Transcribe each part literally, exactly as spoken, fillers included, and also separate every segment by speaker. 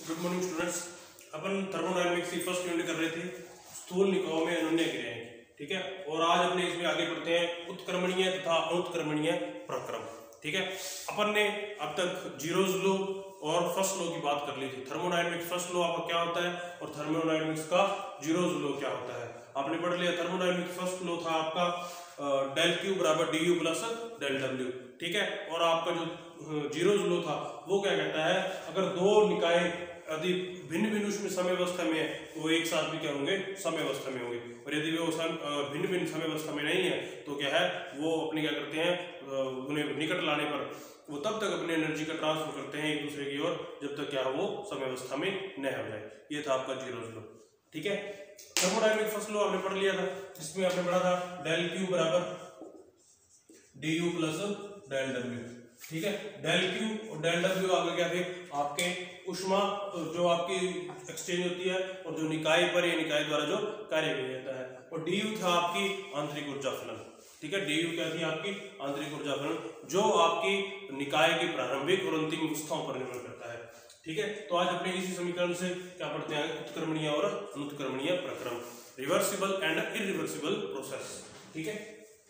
Speaker 1: Good morning students. अपन thermodynamics की first unit कर रहे थे स्थूल निकायों में अनुन्नय क्रियाएं, ठीक है। और आज अपने इसमें आगे बढ़ते हैं उत्क्रमणीय तथा अनुत्क्रमणीय प्रक्रम, ठीक है। अपन ने अब तक जीरोज लॉ और फर्स्ट लॉ की बात कर ली थी। थर्मोडायनामिक्स फर्स्ट लॉ आपका क्या होता है और थर्मोडायनामिक्स का जीरोज लॉ क्या होता है आपने पढ़ लिया। थर्मोडायनामिक्स फर्स्ट लॉ था आपका डेल क्यू बराबर D U plus del W, ठीक है। और आपका जो जीरोज लॉ था वो क्या कहता है, अगर दो निकाय यदि भिन्न भिन्न उसमें समय अवस्था में है तो एक साथ भी क्या होंगे, समय अवस्था में होंगे। और यदि वो भिन्न भिन्न समय अवस्था में नहीं है तो क्या है, वो अपने क्या करते हैं, उन्हें निकट लाने पर वो तब तक अपने एनर्जी का ट्रांसफर करते हैं एक दूसरे की ओर जब तक क्या वो समय अवस्था में न हो जाए। ये था आपका जीरोज लॉ, ठीक है। थर्मोडायनामिक फर्स्ट लॉ आपने पढ़ लिया था, जिसमें आपने पढ़ा था डेल क्यू बराबर D U plus del W, ठीक है। डेल क्यू और डेल डब्ल्यू आगे क्या थे आपके ऊष्मा जो आपकी एक्सचेंज होती है और जो निकाय पर या निकाय द्वारा जो कार्य किया जाता है। और डी यू था आपकी आंतरिक ऊर्जा फलन, ठीक है। डी यू क्या थी आपकी आंतरिक ऊर्जा फलन जो आपकी निकाय की प्रारंभिक और अंतिम अवस्थाओं पर निर्भर करता है, ठीक है। तो आज अपने इसी समीकरण से क्या पढ़ते हैं, उत्क्रमणीय और अनुत्क्रमणीय प्रक्रम, रिवर्सिबल एंड इरिवर्सिबल प्रोसेस, ठीक है।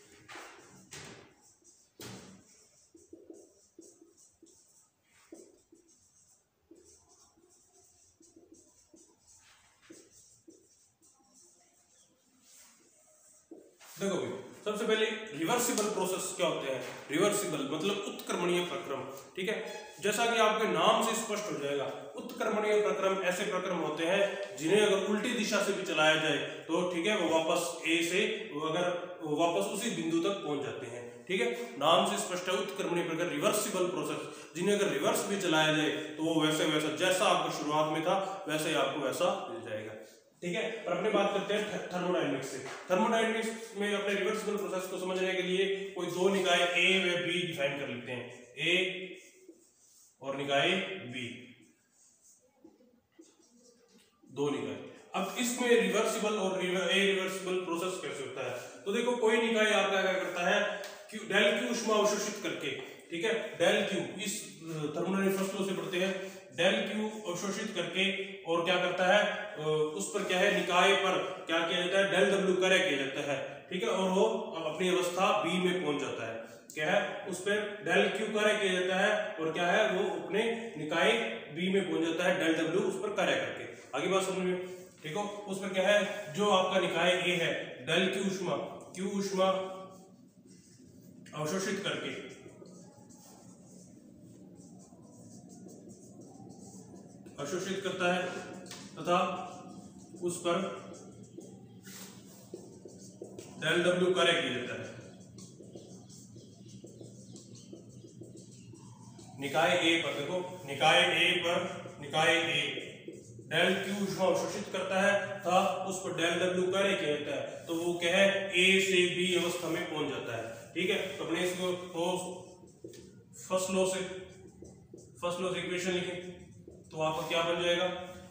Speaker 1: देखो भाई, सबसे पहले रिवर्सिबल प्रोसेस क्या होते हैं। रिवर्सिबल मतलब उत्क्रमणीय प्रक्रम, ठीक है। जैसा कि आपके नाम से स्पष्ट हो जाएगा, उत्क्रमणीय प्रक्रम ऐसे प्रक्रम होते हैं जिन्हें अगर उल्टी दिशा से भी चलाया जाए तो ठीक है वो वापस ए से अगर वो वापस उसी बिंदु तक पहुंच जाते हैं, ठीक है। नाम से स्पष्ट है उत्क्रमणीय प्रक्रम रिवर्सिबल प्रोसेस, जिन्हें अगर रिवर्स भी चलाया जाए तो वो वैसे वैसा जैसा आपको शुरुआत में था वैसे ही आपको वैसा मिल जाएगा, ठीक है। पर अपने बात करते हैं थर्मोडायनामिक्स से। थर्मोडायनामिक्स में अपने रिवर्सिबल प्रोसेस को समझने के लिए कोई दो निकाय ए व बी डिफाइन कर लेते हैं, ए और निकाय बी, दो निकाय। अब इसमें रिवर्सिबल और इरिवर्सिबल प्रोसेस कैसे होता है, तो देखो कोई निकाय आपका क्या करता है, क्यू डेल क्यू ऊष्मा अवशोषित करके, ठीक है। डेल क्यू इस थर्मोडायनामिक्स फर्स्ट लॉ से पढ़ते हैं, डेल क्यू अवशोषित करके और क्या करता है, उस पर क्या है निकाय पर क्या किया जाता है, डेल डब्ल्यू कार्य किया जाता है, ठीक है। और वो अपनी अवस्था बी में पहुंच जाता है, क्या है उस पर डेल क्यू कार्य किया जाता है और क्या है वो अपने निकाय बी में पहुंच जाता है डेल डब्ल्यू उस पर कार्य करके। आगे बात समझ में, ठीक हो। उस पर क्या है जो आपका निकाय ए है डेल क्यू ऊष्मा क्यू ऊष्मा अवशोषित करके अवशोषित करता है तथा उस पर डेल डब्ल्यू कार्य किया जाता है। निकाय ए पर देखो, निकाय ए पर निकाय ए डेल क्यू ऊष्मा अवशोषित करता है तथा उस पर डेल डब्ल्यू कार्य किया जाता है, तो वो क्या है ए से बी अवस्था में पहुंच जाता है, ठीक है। तो अपने इसको तो फर्स्ट लॉ से फर्स्ट लॉ से इक्वेशन लिखें तो आपका क्या बन जाएगा,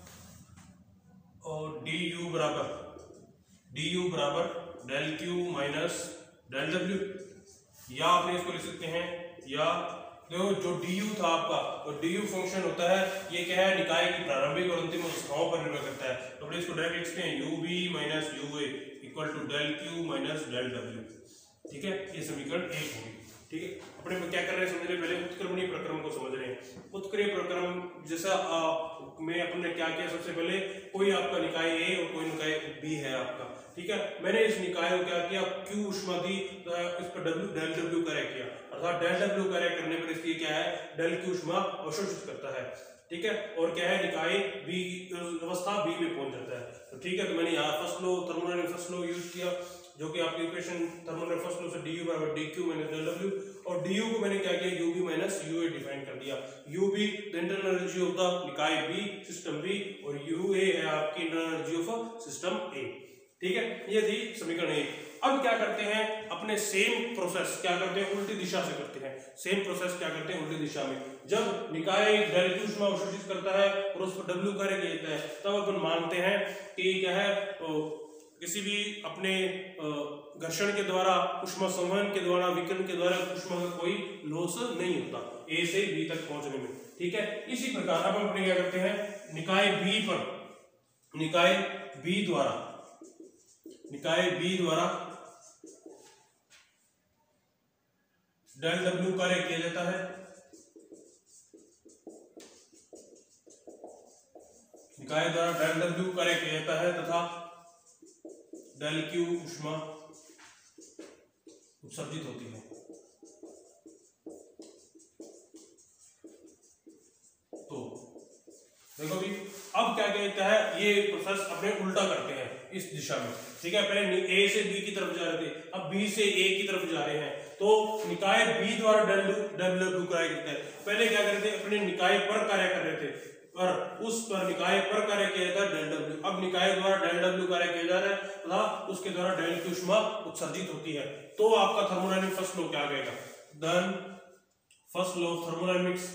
Speaker 1: और डी यू बराबर डी यू बराबर del Q minus del W, या आपने इसको लिख सकते हैं, या देखो जो डी यू था आपका और डी यू फंक्शन होता है ये क्या है निकाय की प्रारंभिक और अंतिम अवस्थाओं पर निर्भर करता है। तो अपने इसको डायरेक्ट लिखते हैं U B minus U A equal to del Q minus del W, ठीक है। ये समीकरण एक होगी, ठीक है। अपने क्या कर रहे हैं समझने, पहले उत्क्रमणीय प्रक्रम को समझ रहे हैं। उत्क्रमणीय प्रक्रम जैसा में अपन ने क्या किया, सबसे पहले कोई आपका निकाय ए और कोई निकाय बी है आपका, ठीक है। मैंने इस निकाय को क्या किया, क्यू ऊष्मा दी, इस पर डब्ल्यू डेल डब्ल्यू कार्य किया, अर्थात डेल डब्ल्यू कार्य करने पर इसलिए क्या है डेल क्यू ऊष्मा अवशोषित करता है, ठीक है। और क्या है निकाय बी अवस्था बी में पहुंच जाता है, तो ठीक है। तो मैंने यहाँ first law thermodynamics first law use किया जो कि आपकी इक्वेशन थर्मोडायनामिक्स फर्स्ट लॉ से डी यू बराबर D Q minus del W, और डी यू को मैंने क्या किया U B minus U A define कर दिया। U B the internal energy of the निकाय बी सिस्टम बी और यू ए है आपकी internal energy of system A, ठीक है। ये थी समीकरण एक। अब क्या करते हैं, अपने सेम प्रोसेस क्या करते हैं उल्टी दिशा से करते हैं। सेम प्रोसेस क्या करते हैं उल्टी दिशा में, जब निकाय डेल क्यू ऊष्मा अवशोषित करता है और उस पर डब्ल्यू कार्य किया जाता है तब अपन मानते हैं कि क्या है किसी भी अपने घर्षण के द्वारा, ऊष्मा संवहन के द्वारा, विकिरण के द्वारा ऊष्मा का कोई लॉस नहीं होता ए से बी तक पहुंचने में। ठीक है, इसी प्रकार अब हम अपने क्या करते हैं, निकाय बी पर, निकाय बी द्वारा, निकाय बी द्वारा डेल डब्ल्यू कार्य किया जाता है। निकाय द्वारा डेल डब्ल्यू कार्य किया जाता है तथा डेल क्यू ऊष्मा उत्सर्जित होती है। तो देखो भी अब क्या कहता है, ये प्रोसेस अपने उल्टा करते हैं इस दिशा में। ठीक है, पहले ए से बी की तरफ जा रहे थे, अब बी से ए की तरफ जा रहे हैं, तो निकाय बी द्वारा डेल डब्ल्यू कार्य करते हैं। पहले क्या कर रहे थे, अपने निकाय पर कार्य कर रहे थे, पर उस पर निकाय पर कार्य किया जाता है डेल डब्ल्यू। अब निकाय द्वारा डेल डब्ल्यू कार्य किया जा रहा है तथा उसके द्वारा डेल की ऊष्मा उत्सर्जित होती है। तो आपका थर्मोडायनामिक फर्स्ट लॉ क्या कहेगा, then first law of thermodynamics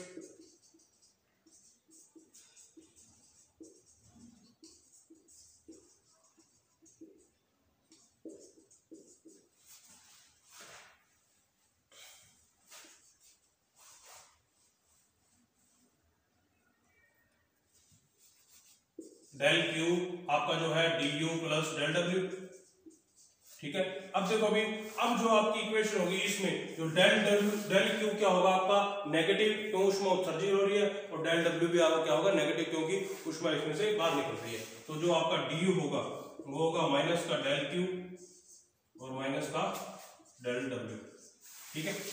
Speaker 1: del Q आपका जो है D U plus del W. ठीक है, अब देखो अभी, अब जो आपकी इक्वेशन होगी इसमें जो डेल डब्ल्यू डेल क्यू क्या होगा आपका नेगेटिव, क्यों ऊष्मा उत्सर्जित हो रही है, और डेल डब्ल्यू भी आपका क्या होगा नेगेटिव, क्योंकि ऊष्मा इसमें से बाहर निकल रही है। तो जो आपका डी यू होगा वो होगा माइनस का डेल क्यू और माइनस का डेल डब्ल्यू। ठीक है,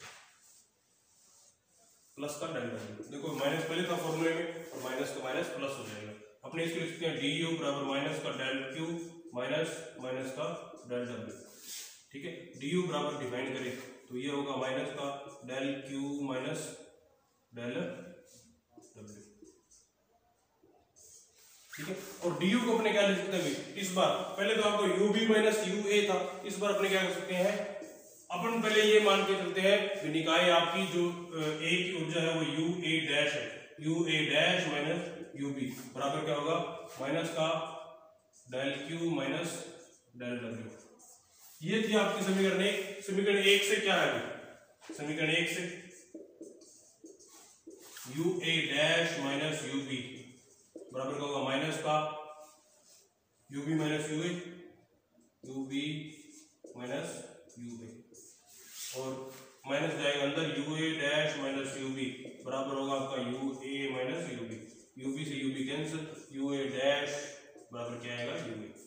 Speaker 1: प्लस का डेल डब्ल्यू। देखो माइनस पहले था फॉर्मूले में और माइनस का माइनस प्लस हो जाएगा। अपने इसको लिखते हैं डी यू बराबर माइनस का डेल क्यू माइनस माइनस का डेल डब्ल्यू। ठीक है, डी यू बराबर डिफाइन करें तो ये होगा माइनस का del Q minus del W. ठीक है, और डी यू को अपने क्या लिख सकते हैं इस बार, पहले तो आपको U B minus U A था, इस बार अपने क्या कर सकते हैं, अपन पहले ये मान के चलते हैं निकाय आपकी जो ए की ऊर्जा है वो यू ए डैश है, U A dash minus U B बराबर क्या होगा माइनस का del Q minus del W. ये थी आपकी समीकरण एक। समीकरण एक से क्या है, समीकरण एक से U A dash minus U B बराबर क्या होगा माइनस का U B minus U A, U B minus U A, और माइनस जाएगा अंदर U A dash minus U B बराबर होगा आपका U A minus U B, U B से U B cancel, U A dash बराबर क्या आएगा यू ए।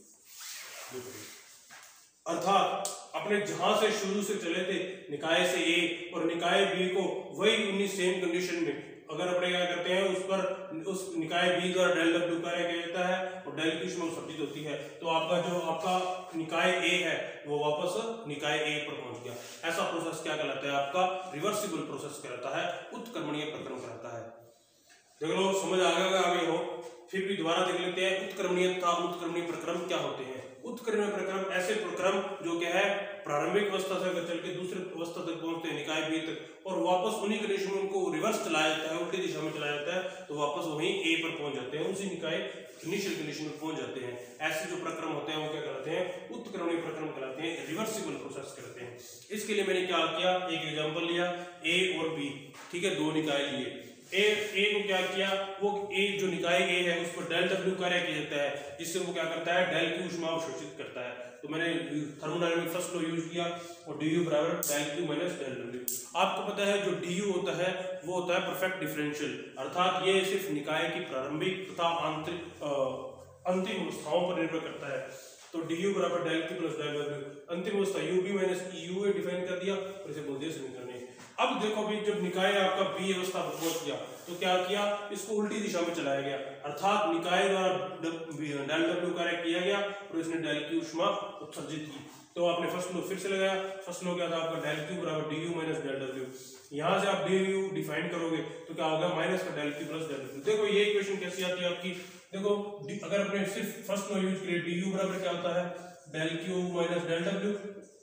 Speaker 1: अर्थात अपने जहां से शुरू से चले थे निकाय से ए और निकाय बी को वही उन्हीं सेम कंडीशन में अगर अपने क्या करते हैं उस पर उस निकाय बी द्वारा डेल डब्ल्यू कार्य किया जाता है और डेल की ऊष्मा उत्सर्जित होती है, तो आपका जो आपका निकाय ए है वो वापस निकाय ए पर पहुंच गया। ऐसा प्रोसेस क्या कहलाता है, आपका रिवर्सिबल प्रोसेस कहलाता है, उत्क्रमणीय प्रक्रम कहलाता है। देख लो समझ आ गया आगे हो, फिर भी दोबारा देख लेते हैं उत्क्रमणीय तथा उत्क्रमणीय प्रक्रम क्या होते हैं। उत्क्रमणीय प्रक्रम ऐसे प्रक्रम जो क्या है प्रारंभिक अवस्था से अगर चल के दूसरे अवस्था तक पहुंचते हैं निकाय बी तक और वापस उन्हीं कंडीशन में उनको रिवर्स चलाया जाता है, उल्टी दिशा में चलाया जाता है, तो वापस वहीं ए पर पहुंच जाते हैं, उसी निकाय इनिशियल कंडीशन में पहुंच जाते हैं। ऐसे जो प्रक्रम होते हैं वो क्या कहलाते हैं, उत्क्रमणीय प्रक्रम कहलाते हैं, रिवर्सिबल प्रोसेस कहलाते हैं। इसके लिए मैंने क्या किया, एक एग्जांपल लिया ए और बी, ठीक है, दो निकाय लिए। ए ए को क्या किया, वो ए जो निकाय ए है उस पर डेल डब्ल्यू कार्य किया जाता है, जिससे वो क्या करता है डेल की ऊष्मा अवशोषित करता है। तो मैंने थर्मोडायनामिक फर्स्ट लॉ यूज किया और du बराबर del Q minus del W. आपको पता है जो du होता है वो होता है परफेक्ट डिफरेंशियल, अर्थात ये सिर्फ निकाय की प्रारंभिक तथा आंतरिक अंतिम अवस्थाओं पर निर्भर करता है। तो du बराबर del Q plus del W, अंतिम अवस्था U B minus U A define कर दिया और इसे बोल दिया समीकरण। अब देखो भी जब निकाय आपका बी अवस्था पर पहुंच गया तो क्या किया, इसको उल्टी दिशा में चलाया गया, अर्थात निकाय द्वारा डेल डब्ल्यू कार्य किया गया और इसने डेल की ऊष्मा उत्सर्जित की। तो आपने फर्स्ट लॉ फिर से लगाया, फर्स्ट लॉ क्या था आपका डेल क्यू बराबर D U minus del W. यहाँ से आप डी यू डिफाइन करोगे तो क्या होगा माइनस का del Q plus del W. देखो ये इक्वेशन कैसी आती है आपकी, देखो अगर अपने सिर्फ फर्स्ट लॉ यूज करें डी यू बराबर क्या होता है del Q minus del W.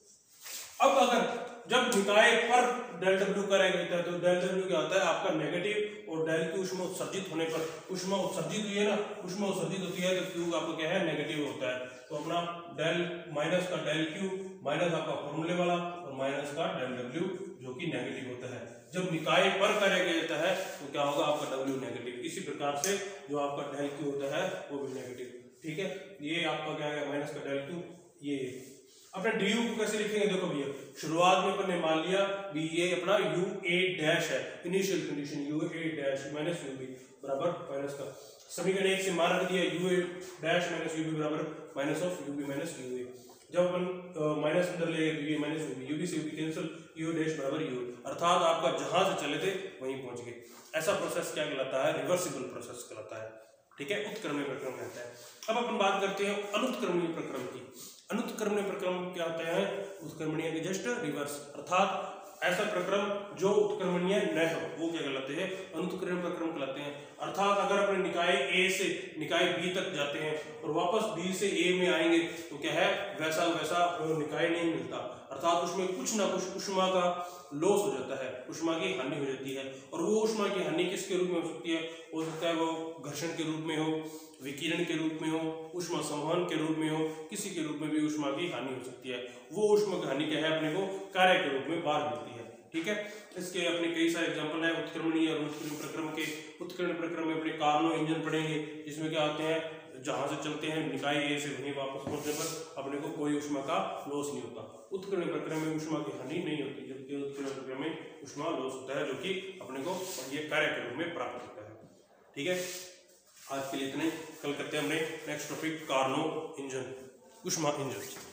Speaker 1: अब अगर जब निकाय पर डेल डब्ल्यू कार्य करता है तो डेल डब्ल्यू क्या होता है आपका नेगेटिव और डेल की ऊष्मा उत्सर्जित होने पर ऊष्मा उत्सर्जित हुई है ना, ऊष्मा उत्सर्जित होती है तो क्यू आपका क्या है नेगेटिव होता है। तो अपना डेल माइनस का डेल क्यू माइनस आपका फॉर्मूले वाला और माइनस का डेल डब्ल्यू जो कि नेगेटिव होता है। जब निकाय पर कार्य किया जाता है तो क्या होगा आपका डब्ल्यू नेगेटिव। इसी प्रकार से जो आपका डेल क्यू होता है वो भी नेगेटिव। ठीक है, ये आपका क्या है माइनस का डेल क्यू। ये अपने डी यू को कैसे लिखेंगे देखो भैया, शुरुआत में अपन ने मान लिया भी ये अपना यू ए डैश है, initial condition U A dash minus U B बराबर माइनस का समीकरण एक से मान रख दिया U A dash minus U B बराबर minus of U B minus U A. जब अपन माइनस अंदर ले गए तो ये minus U B, U B से U B cancel, U dash बराबर यू, अर्थात आपका जहां से चले थे वहीं पहुंच गए। ऐसा प्रोसेस क्या कहलाता है, रिवर्सिबल प्रोसेस कहलाता है। ठीक है, उत्क्रमणीय प्रक्रम कहता है। अब अपन बात करते हैं अनुत्क्रमणीय प्रक्रम की। अनुत्क्रमणीय प्रक्रम क्या होते हैं, उत्क्रमणीय के जस्ट रिवर्स, अर्थात ऐसा प्रक्रम जो उत्क्रमणीय न हो वो क्या कहलाते हैं, अनुत्क्रमणीय प्रक्रम कहलाते हैं। अर्थात अगर अपने निकाय ए से निकाय बी तक जाते हैं और वापस बी से ए में आएंगे तो क्या है वैसा वैसा निकाय नहीं मिलता, अर्थात उसमें कुछ ना कुछ ऊष्मा का लॉस हो जाता है, ऊष्मा की हानि हो जाती है। और वो ऊष्मा की हानि किसके रूप में हो सकती है, हो सकता है वो घर्षण के रूप में हो, विकिरण के रूप में हो, ऊष्मा संवहन के रूप में हो, किसी के रूप में भी ऊष्मा की हानि हो सकती है। वो ऊष्मा की हानि क्या है अपने को कार्य के रूप में बाहर मिलती है। ठीक है, इसके अपने कई सारे एग्जांपल है उत्क्रमणीय और अनुत्क्रमणीय प्रक्रम के। उत्क्रमणीय प्रक्रम में अपने कार्नो इंजन पढ़ेंगे, जिसमें क्या होते हैं जहां से चलते हैं निकाय ए से वहीं वापस पहुंचने पर अपने को कोई ऊष्मा का लॉस नहीं होता। उत्क्रमणीय प्रक्रम में ऊष्मा की हानि नहीं होती, जबकि अनुत्क्रमणीय प्रक्रम में ऊष्मा लॉस होता है जो कि अपने को ये कार्य के रूप में प्राप्त होता है। ठीक है, आज के लिए इतने, कल करते हैं हमने नेक्स्ट टॉपिक कार्नो इंजन, ऊष्मा इंजन।